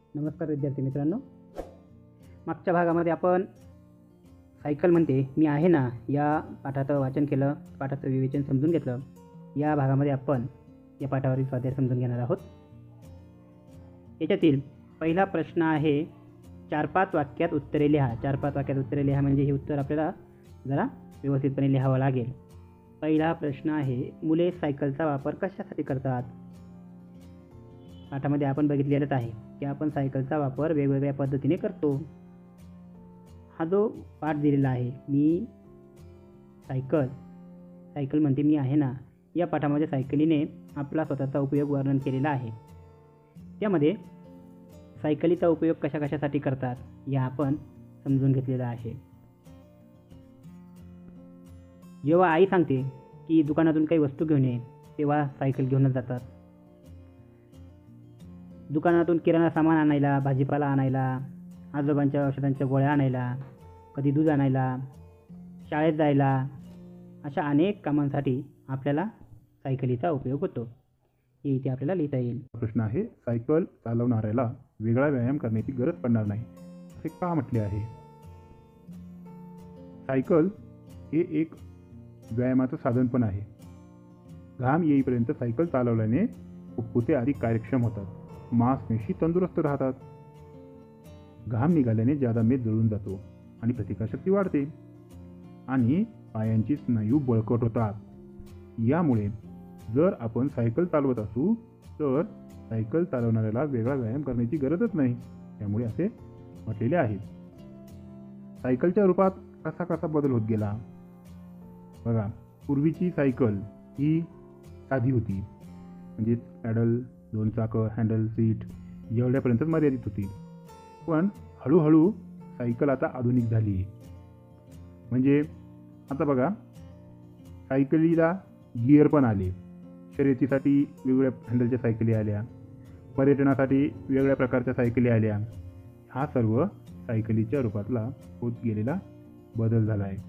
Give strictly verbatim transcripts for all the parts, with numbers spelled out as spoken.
नमस्कार विद्यार्थी मित्रांनो, मागच्या भागामध्ये आपण सायकल म्हणते मी आहे ना या पाठाचं वाचन केलं, पाठाचं विवेचन समजून घेतलं. या भागामध्ये आपण या पाठावरील स्वाध्याय समजून घेणार आहोत. याच्यातील पहिला प्रश्न आहे, चार पाच वाक्यात उत्तरे लिहा. चार पाच वाक्यात उत्तरे लिहा म्हणजे हे उत्तर आपल्याला जरा व्यवस्थितपणे लिहावं लागेल. पहिला प्रश्न आहे, मुले सायकलचा वापर कशासाठी करतात? पाठामध्ये आपण बघितलेलंच आहे की आपण सायकलचा वापर वेगवेगळ्या पद्धतीने करतो. हा जो पाठ दिलेला आहे, मी सायकल सायकल म्हणते मी आहे ना, या पाठामध्ये सायकलीने आपला स्वतःचा उपयोग वर्णन केलेला आहे. त्यामध्ये सायकलीचा उपयोग कशा कशासाठी करतात या आपण समजून घेतलेला आहे. जेव्हा आई सांगते की दुकानातून काही वस्तू घेऊन ये, तेव्हा सायकल घेऊनच जातात. दुकानातून किराणा सामान आणायला, भाजीपाला आणायला, आजोबांच्या औषधांच्या गोळ्या आणायला, कधी दूध आणायला, शाळेत जायला, अशा अनेक कामांसाठी आपल्याला सायकलीचा उपयोग होतो. हे इथे आपल्याला लिहिता येईल. प्रश्न आहे, सायकल चालवणाऱ्याला वेगळा व्यायाम करण्याची गरज पडणार नाही असे का म्हटले आहे? सायकल हे एक व्यायामाचं साधन पण आहे. घाम येईपर्यंत सायकल चालवल्याने फुफ्फुसे अधिक कार्यक्षम होतात, मांसपेशी तंदुरुस्त राहतात, घाम निघाल्याने जादा मेद जळून जातो आणि प्रतिकारशक्ती वाढते आणि पायांची स्नायू बळकट होतात. यामुळे जर आपण सायकल चालवत असू तर सायकल चालवणाऱ्याला वेगळा व्यायाम करण्याची गरजच नाही, त्यामुळे असे म्हटलेले आहे. सायकलच्या रूपात कसा कसा बदल होत गेला बघा. पूर्वीची सायकल ही साधी होती, म्हणजे पॅडल, दोन चाकं, हँडल, सीट एवढ्यापर्यंतच मर्यादित होती. पण हळूहळू सायकल आता आधुनिक झाली. म्हणजे आता बघा, सायकलीला गिअर पण आले, शर्यतीसाठी वेगवेगळ्या हँडलच्या सायकली आल्या, पर्यटनासाठी वेगळ्या प्रकारच्या सायकली आल्या. हा सर्व सायकलीच्या रूपातला होत गेलेला बदल झाला आहे.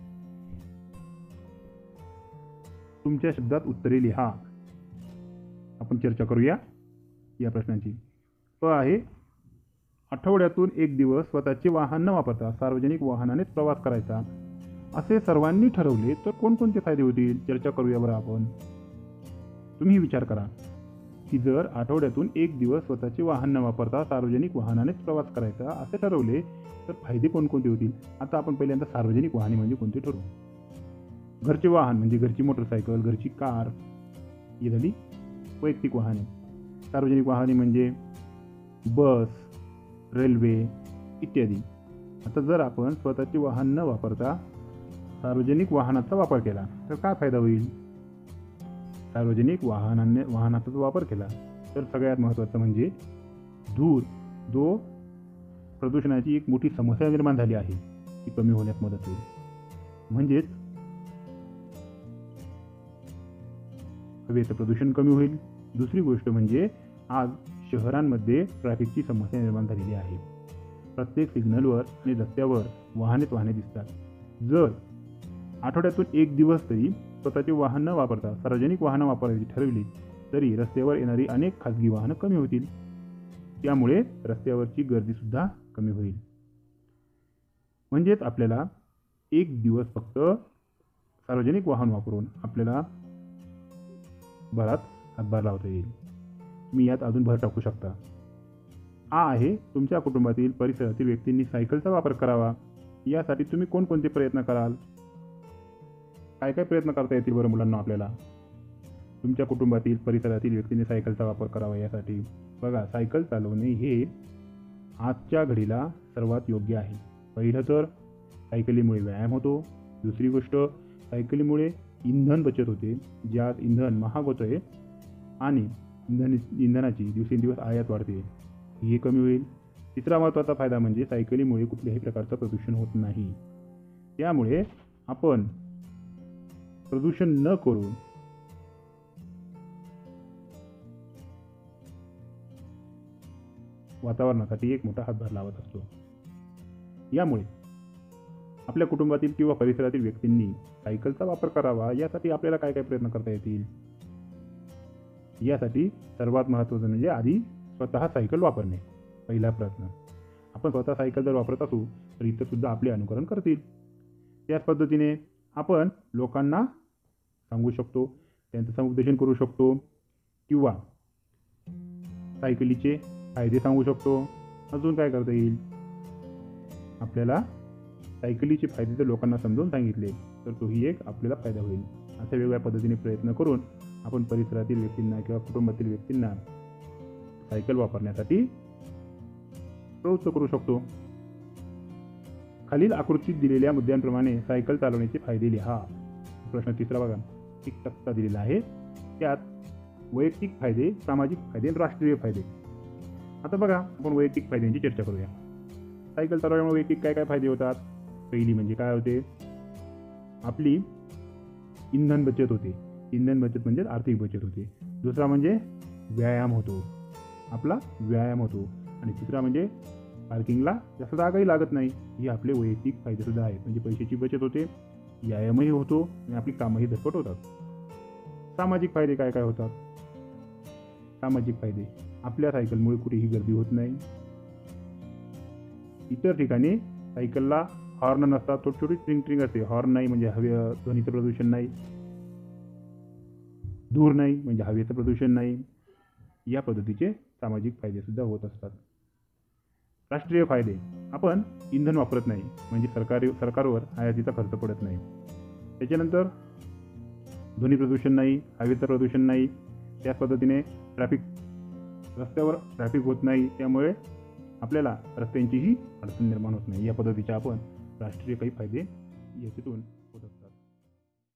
तुमच्या शब्दात उत्तरे लिहा. आपण चर्चा करूया या प्रश्नांची. प आहे, आठवड्यातून एक दिवस स्वतःचे वाहन न वापरता सार्वजनिक वाहनानेच प्रवास करायचा असे सर्वांनी ठरवले तर कोणकोणते फायदे होतील? चर्चा करूया बरं आपण. तुम्ही विचार करा की जर आठवड्यातून एक दिवस स्वतःचे वाहन न वापरता सार्वजनिक वाहनानेच प्रवास करायचा असे ठरवले तर फायदे कोणकोणते होतील? आता आपण पहिल्यांदा सार्वजनिक वाहने म्हणजे कोणते ठरवू. घरचे वाहन म्हणजे घरची मोटरसायकल, घरची कार, ही झाली वैयक्तिक वाहने. सार्वजनिक वाहने म्हणजे बस, रेल्वे इत्यादी. आता जर आपण स्वतःचे वाहन न वापरता सार्वजनिक वाहनाचा वापर केला तर काय फायदा होईल? सार्वजनिक वाहनाने वाहनाचा वापर केला तर सगळ्यात महत्त्वाचं म्हणजे धूर, जो प्रदूषणाची एक मोठी समस्या निर्माण झाली आहे, ती कमी होण्यास मदत होईल. म्हणजेच हवेचं प्रदूषण कमी होईल. दुसरी गोष्ट म्हणजे आज शहरांमध्ये ट्रॅफिकची समस्या निर्माण झालेली आहे. प्रत्येक सिग्नलवर आणि रस्त्यावर वाहनेच वाहने दिसतात. जर आठवड्यातून एक दिवस तरी स्वतःचे वाहन न वापरता सार्वजनिक वाहनं वापरायची ठरवली तरी रस्त्यावर येणारी अनेक खाजगी वाहनं कमी होतील. त्यामुळे रस्त्यावरची गर्दीसुद्धा कमी होईल. म्हणजेच आपल्याला एक दिवस फक्त सार्वजनिक वाहन वापरून आपल्याला बराच हातभार लावता येईल. तुम्ही यात अजून भर टाकू शकता. आ आहे, तुमच्या कुटुंबातील परिसरातील व्यक्तींनी सायकलचा वापर करावा यासाठी तुम्ही कोणकोणते प्रयत्न कराल? काय काय प्रयत्न करता येतील बरं मुलांना आपल्याला? तुमच्या कुटुंबातील परिसरातील व्यक्तींनी सायकलचा वापर करावा यासाठी बघा, सायकल चालवणे हे आजच्या घडीला सर्वात योग्य आहे. पहिलं तर सायकलीमुळे व्यायाम होतो. दुसरी गोष्ट, सायकलीमुळे इंधन बचत होते. ज्यात इंधन महाग होतं आहे आणि इंधन इंधनाची दिवसेंदिवस आयात वाढते, हे कमी होईल. तिसरा महत्त्वाचा फायदा म्हणजे सायकलीमुळे कुठल्याही प्रकारचं प्रदूषण होत नाही. त्यामुळे आपण प्रदूषण न करून वातावरणासाठी एक मोठा हातभार लावत असतो. यामुळे आपल्या कुटुंबातील किंवा परिसरातील व्यक्तींनी सायकलचा वापर करावा यासाठी आपल्याला काय काय प्रयत्न करता येतील? यासाठी सर्वात महत्त्वाचं म्हणजे आधी स्वतः सायकल वापरणे. पहिला प्रयत्न. आपण स्वतः सायकल जर वापरत असू तर इतरसुद्धा आपले अनुकरण करतील. त्याच पद्धतीने आपण लोकांना सांगू शकतो, त्यांचं समुपदेशन करू शकतो किंवा सायकलीचे फायदे सांगू शकतो. अजून काय करता येईल, आपल्याला सायकलीचे फायदे जर लोकांना समजावून सांगितले तर तोही एक आपल्याला फायदा होईल. अशा वेगवेगळ्या पद्धतीने प्रयत्न करून आपण परिसरातील व्यक्तींना किंवा कुटुंबातील व्यक्तींना सायकल वापरण्यासाठी प्रवृत्त करू शकतो. खालील आकृतीत दिलेल्या मुद्द्यांप्रमाणे सायकल चालवण्याचे फायदे लिहा. प्रश्न तिसरा बघा, एक तक्ता दिलेला आहे, त्यात वैयक्तिक फायदे, सामाजिक फायदे आणि राष्ट्रीय फायदे. आता बघा, आपण वैयक्तिक फायद्यांची चर्चा करूया. सायकल चालवल्यामुळे वैयक्तिक काय काय फायदे होतात. पहिली म्हणजे काय होते, आपली इंधन बचत होते. इंधन बचत म्हणजे आर्थिक बचत होते. दुसरा म्हणजे व्यायाम होतो, आपला व्यायाम होतो. आणि तिसरा म्हणजे पार्किंगला जास्त जागाही लागत नाही. ही आपले वैयक्तिक फायदेसुद्धा आहेत. म्हणजे पैशाची बचत होते, व्यायामही होतो आणि आपली कामंही झटपट होतात. सामाजिक फायदे काय काय होतात. सामाजिक फायदे, आपल्या सायकलमुळे कुठेही गर्दी होत नाही. इतर ठिकाणी सायकलला हॉर्न नसतात, छोटी छोटी ट्रिंग ट्रिंग असते. हॉर्न नाही म्हणजे हवे ध्वनीचं प्रदूषण नाही. धूर नाही म्हणजे हवेचं प्रदूषण नाही. या पद्धतीचे सामाजिक फायदेसुद्धा होत असतात. राष्ट्रीय फायदे, आपण इंधन वापरत नाही म्हणजे सरकारी सरकारवर आयातीचा खर्च पडत नाही. त्याच्यानंतर ध्वनी प्रदूषण नाही, हवेचं प्रदूषण नाही. त्याच पद्धतीने ट्रॅफिक, रस्त्यावर ट्रॅफिक होत नाही, त्यामुळे आपल्याला रस्त्यांचीही अडचण निर्माण होत नाही. या पद्धतीचे आपण राष्ट्रीय काही फायदे याच्यातून